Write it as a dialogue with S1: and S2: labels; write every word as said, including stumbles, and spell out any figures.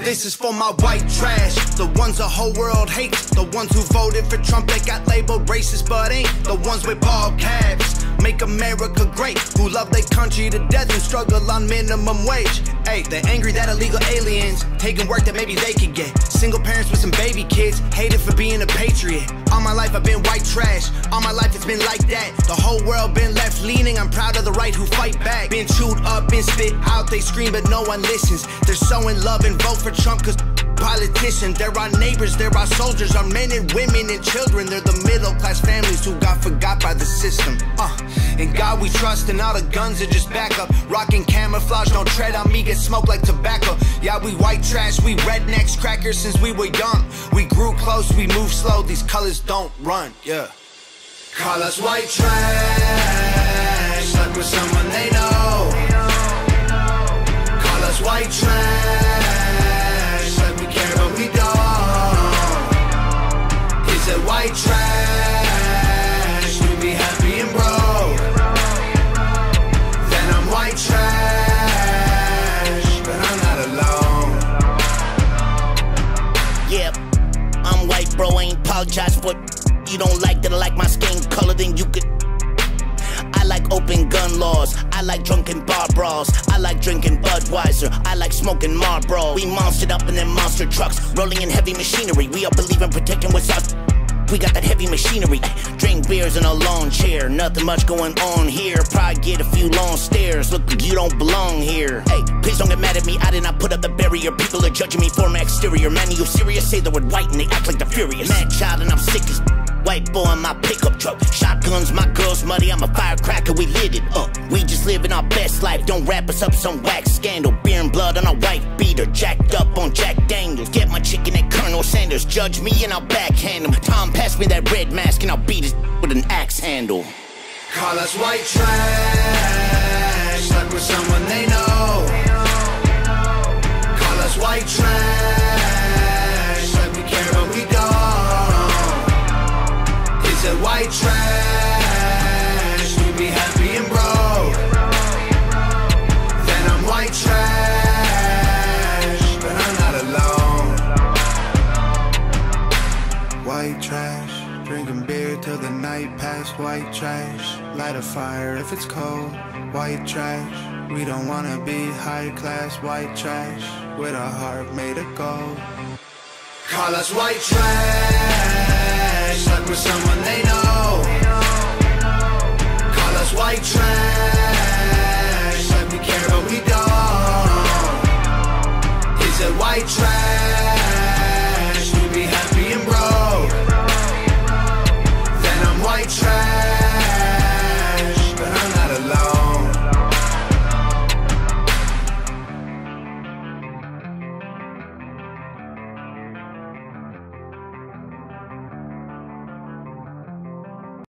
S1: This is for my white trash, the ones the whole world hates, the ones who voted for Trump that got labeled racist but ain't, the ones with bald caps, make America great, who love their country to death and struggle on minimum wage. Hey, they're angry that illegal aliens taking work that maybe they could get. Single parents with some baby kids, hated for being a patriot. All my life I've been white trash, all my life it's been like that. The whole world been left leaning, I'm proud of the right who fight back. Been chewed up, been spit out, they scream but no one listens. They're so in love and vote for Trump cause politicians. They're our neighbors, they're our soldiers, our men and women and children. They're the middle class families who got forgot by the system. Uh, in God we trust and all the guns are just backup. Rocking camouflage, don't tread on me, get smoked like tobacco. Yeah, we white trash, we rednecks, crackers since we were young. We grew close, we move slow, these colors don't run, yeah. Call us white trash, like we're someone they know. Call us white trash, like we care but we don't. Is it white trash, we be happy and broke. Then I'm white trash, but I'm not alone.
S2: Yeah, I'm white bro, I ain't apologize for it. You don't like that I like my skin color, then you could. I like open gun laws, I like drunken bar brawls, I like drinking Budweiser, I like smoking Marlboro. We monstered up in them monster trucks, rolling in heavy machinery. We all believe in protecting what's us. We got that heavy machinery. Drink beers in a lawn chair, nothing much going on here. Probably get a few long stares, look like you don't belong here. Hey, please don't get mad at me, I did not put up the barrier. People are judging me for my exterior. Man, are you serious? Say the word white and they act like they're furious. Mad child and I'm sick as white boy in my pickup truck. Shotguns, my girl's muddy, I'm a firecracker, we lit it up. We just living our best life, don't wrap us up some wax scandal. Beer and blood on a white beater, jacked up on Jack Daniels. Get my chicken at Colonel Sanders, judge me and I'll backhand him. Tom, pass me that red mask and I'll beat his with an axe handle.
S1: Call us white trash, like we're someone they know. Call us white trash, like we care but we don't. Is it white trash, we be happy and broke. Then I'm white trash, but I'm not alone. White trash, drinking beer till the night pass. White trash, light a fire if it's cold. White trash, we don't wanna be high class. White trash, with a heart made of gold. Call us white trash, like we're someone they know. Call us white trash, like we care but we don't. Is it white trash?